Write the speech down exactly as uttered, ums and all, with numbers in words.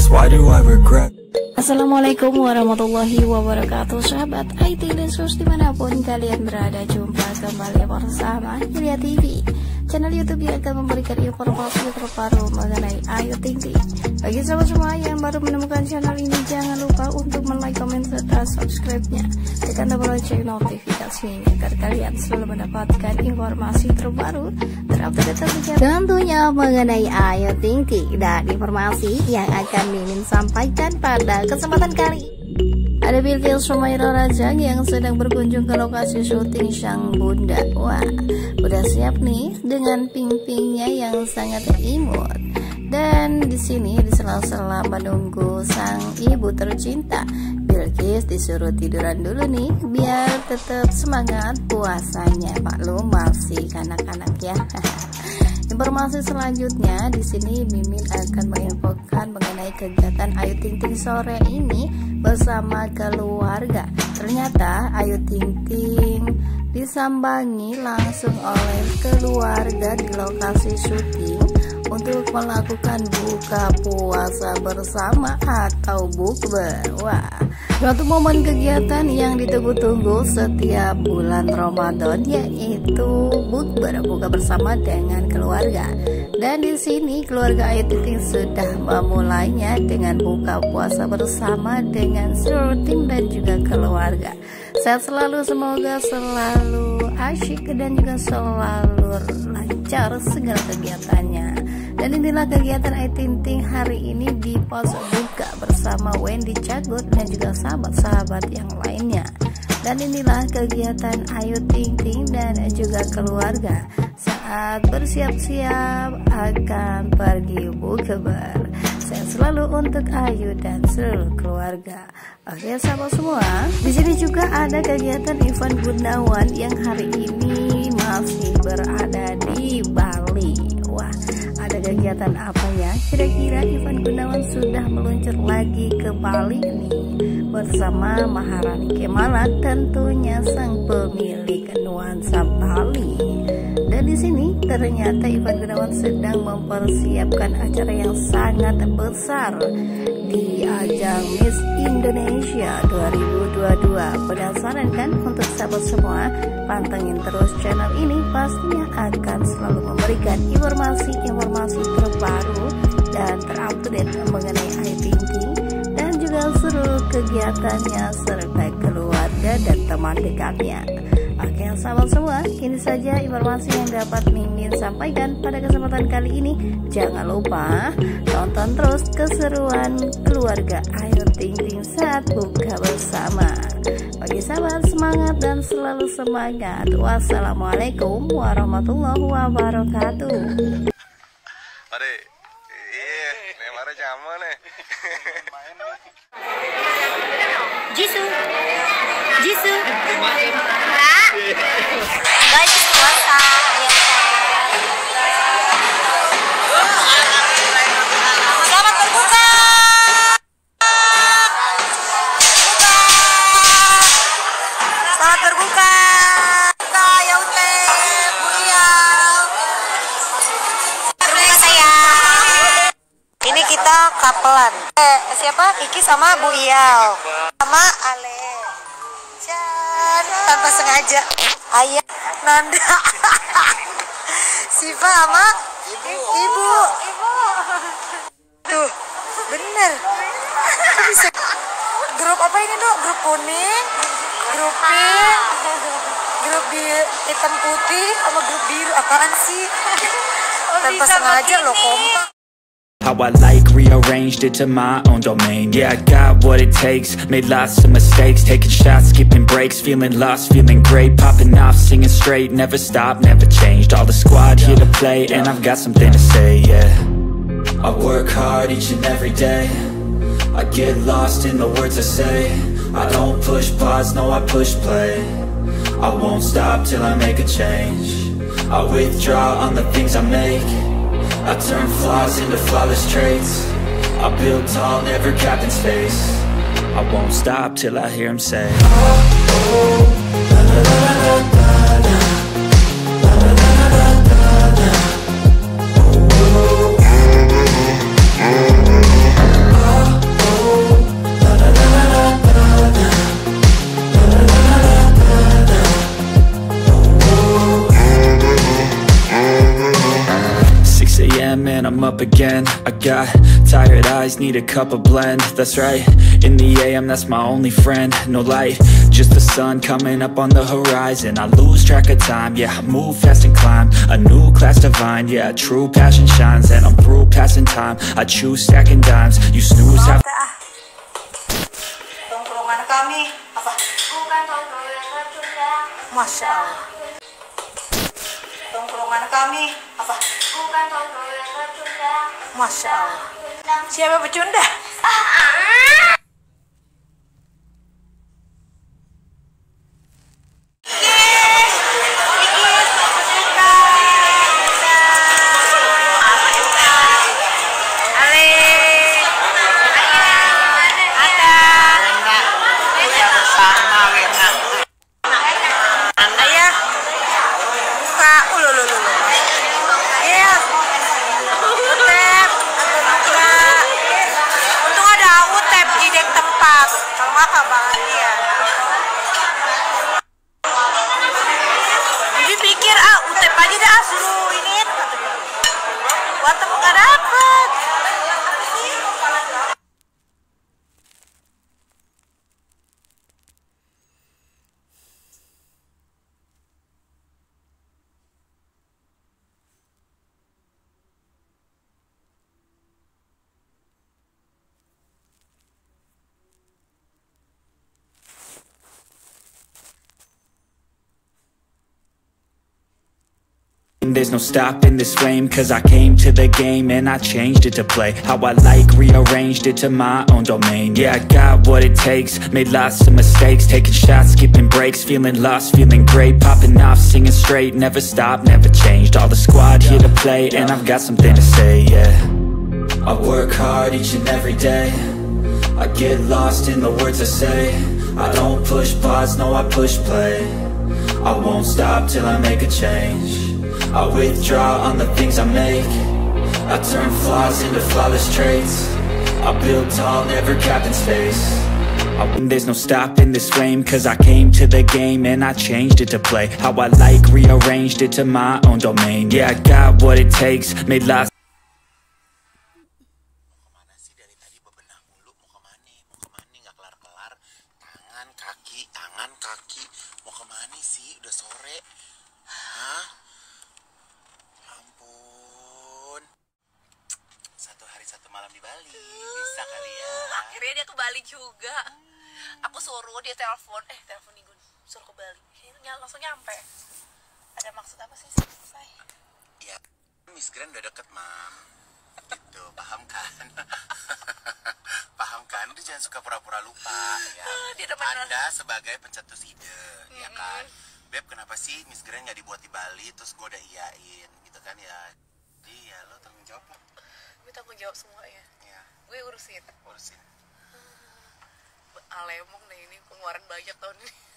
why do I regret? Assalamualaikum warahmatullahi wabarakatuh, sahabat I T Lesus dimanapun kalian berada. Jumpa kembali bersama Hilya T V, channel YouTube yang akan memberikan informasi terbaru mengenai Ayu Ting Ting. Bagi sahabat semua yang baru menemukan channel ini, jangan lupa untuk like, komen, serta subscribe-nya. Tekan tombol lonceng notifikasinya agar kalian selalu mendapatkan informasi terbaru, terupdate terbaru tentunya mengenai Ayu Ting Ting dan informasi yang akan Mimin sampaikan pada kesempatan kali. Ada Bilqis Sumaira Rajang yang sedang berkunjung ke lokasi syuting sang bunda. Wah, udah siap nih dengan ping-pingnya yang sangat imut. Dan di sini di sela-sela menunggu sang ibu tercinta, Bilqis disuruh tiduran dulu nih biar tetap semangat puasanya. Maklum masih kanak-kanak ya. Informasi selanjutnya di sini Mimin akan menginfokan mengenai kegiatan Ayu Ting Ting sore ini bersama keluarga. Ternyata Ayu Ting Ting disambangi langsung oleh keluarga di lokasi syuting untuk melakukan buka puasa bersama atau bukber. Wah, suatu momen kegiatan yang ditunggu-tunggu setiap bulan Ramadan, yaitu bukber, buka bersama dengan keluarga. Dan di sini keluarga Ayu Ting Ting sudah memulainya dengan buka puasa bersama dengan seluruh tim dan juga keluarga. Sehat selalu, semoga selalu asyik dan juga selalu lancar segala kegiatannya. Dan inilah kegiatan Ayu Ting Ting hari ini di pos buka bersama Wendy Cagur dan juga sahabat-sahabat yang lainnya. Dan inilah kegiatan Ayu Ting Ting dan juga keluarga saat bersiap-siap akan pergi bukber. Sehat selalu untuk Ayu dan seluruh keluarga. Oke sahabat semua, di sini juga ada kegiatan Ivan Gunawan yang hari ini masih berada di Bali. Wah, ada kegiatan apa ya? Kira-kira Ivan Gunawan sudah meluncur lagi ke Bali nih bersama Maharani Kemala, tentunya sang pemilik nuansa Bali. Dan di sini ternyata Ivan Gunawan sedang mempersiapkan acara yang sangat besar di ajang Miss Indonesia dua ribu dua puluh dua. Penasaran kan? Untuk sahabat semua, pantengin terus channel ini, pastinya akan selalu memberikan informasi-informasi terbaru dan terupdate mengenai Ayu Ting Ting dan juga seluruh kegiatannya serta keluarga dan teman dekatnya. Oke sahabat semua, ini saja informasi yang dapat Mimin sampaikan pada kesempatan kali ini. Jangan lupa tonton terus keseruan keluarga Ayu Ting Ting saat buka bersama. Bagi sahabat, semangat dan selalu semangat. Wassalamualaikum warahmatullahi wabarakatuh. Ade, iya, Neymar jamu nih. Jisoo, Jisoo, guys puasa ya. Selamat berbuka. Selamat berbuka. Ya udah, beliau. Berbuka sayang. Ini kita kapelan. Eh, siapa? Iki sama Bu Iyal. Sama Ale. Tanpa sengaja ayah Nanda Siva sama ibu ibu tuh bener bisa grup apa ini dok, grup kuning, grup pink, grup biru, hitam putih sama grup biru, apaan sih? Tanpa sengaja loh, kompak. How I like rearranged it to my own domain. Yeah, I got what it takes, made lots of mistakes, taking shots, skipping breaks, feeling lost, feeling great, popping off, singing straight, never stopped, never changed. All the squad here to play, and I've got something to say, yeah. I work hard each and every day, I get lost in the words I say. I don't push pause, no I push play. I won't stop till I make a change. I withdraw on the things I make, I turn flaws into flawless traits. I build tall, never capped in space. I won't stop till I hear him say, oh, oh, la, la, la, la, la, la. La, la, la, la, la, la. Oh, oh, oh, oh, oh. I'm up again. I got tired eyes, need a cup of blend. That's right, in the A M, that's my only friend. No light, just the sun coming up on the horizon. I lose track of time, yeah, I move fast and climb a new class divine, yeah, true passion shines. And I'm through passing time, I choose stacking dimes. You snooze, have Tongkrongan kami apa? Bukan tongkrongan racun dah. Masya Allah. Tongkrongan kami apa? Bukan tongkrongan racun dah. Masya Allah. Siapa pecunda? There's no stopping this flame, cause I came to the game and I changed it to play how I like, rearranged it to my own domain. Yeah, I got what it takes, made lots of mistakes, taking shots, skipping breaks, feeling lost, feeling great, popping off, singing straight, never stopped, never changed. All the squad here to play, and I've got something to say, yeah. I work hard each and every day, I get lost in the words I say. I don't push pause, no, I push play. I won't stop till I make a change. I withdraw on the things I make. I turn flaws into flawless traits. I build tall, never capped in space. I, there's no stopping this flame, cause I came to the game and I changed it to play how I like, rearranged it to my own domain. Yeah, I got what it takes, made lots. Kemana sih dari tadi bebenah mulu? Mau kemana? Mau kemana? Nggak kelar-kelar. Tangan, kaki, tangan, kaki. Mau kemana sih? Udah sore. Hah? Ampun. Satu hari satu malam di Bali. Bisa kali ya. Akhirnya dia ke Bali juga. Aku suruh dia telepon, eh telepon nih gue suruh ke Bali. Akhirnya langsung nyampe. Ada maksud apa sih selesai? Ya, Miss Grand udah deket, Mam. Gitu, paham kan? Paham kan? Udah jangan suka pura-pura lupa ya. Dia udah beneran. Anda sebagai pencetus ide, ya kan? Beb, kenapa sih Miss Grand nggak dibuat di Bali? Terus gue udah iyain, gitu kan ya? Iya, lo tanggung jawab lah. Gue tanggung jawab semua ya. Ya, Gue urusin. urusin. Alemong nih ini pengeluaran banyak tahun ini.